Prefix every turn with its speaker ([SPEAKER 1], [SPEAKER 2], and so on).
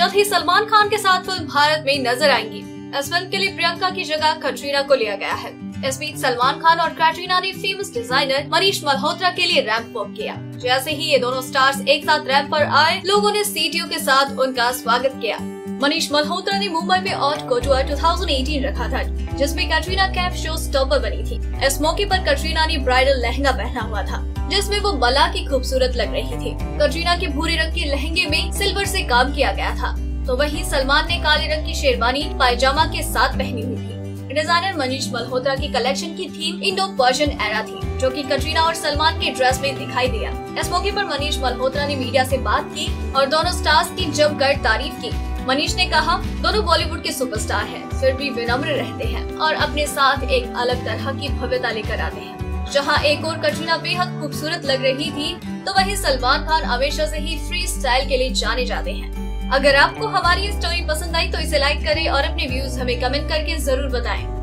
[SPEAKER 1] जल्द ही सलमान खान के साथ फिल्म भारत में नजर आएंगी। इस फिल्म के लिए प्रियंका की जगह कटरीना को लिया गया है। इस बीच सलमान खान और कैटरीना ने फेमस डिजाइनर मनीष मल्होत्रा के लिए रैंप वॉक किया। जैसे ही ये दोनों स्टार्स एक साथ रैंप पर आए, लोगों ने सीटियों के साथ उनका स्वागत किया। मनीष मल्होत्रा ने मुंबई में ऑट कोटुआ 2018 रखा था, जिसमें कैटरीना कैफ शो स्टॉपर बनी थी। इस मौके पर कैटरीना ने ब्राइडल लहंगा पहना हुआ था, जिसमें वो बला की खूबसूरत लग रही थी। कैटरीना के भूरे रंग के लहंगे में सिल्वर से काम किया गया था, तो वहीं सलमान ने काले रंग की शेरवानी पायजामा के साथ पहनी हुई थी। डिजाइनर मनीष मल्होत्रा की कलेक्शन की थीम इंडो पर्शियन एरा थी, जो कि कैटरीना और सलमान के ड्रेस में दिखाई दिया। इस मौके पर मनीष मल्होत्रा ने मीडिया से बात की और दोनों स्टार्स की जमकर तारीफ की। मनीष ने कहा, दोनों बॉलीवुड के सुपरस्टार हैं, फिर भी विनम्र रहते हैं और अपने साथ एक अलग तरह की भव्यता लेकर आते हैं। जहां एक और कैटरीना बेहद खूबसूरत लग रही थी, तो वहीं सलमान खान हमेशा से ही फ्री स्टाइल के लिए जाने जाते हैं। अगर आपको हमारी स्टोरी पसंद आई तो इसे लाइक करें और अपने व्यूज हमें कमेंट करके जरूर बताएं।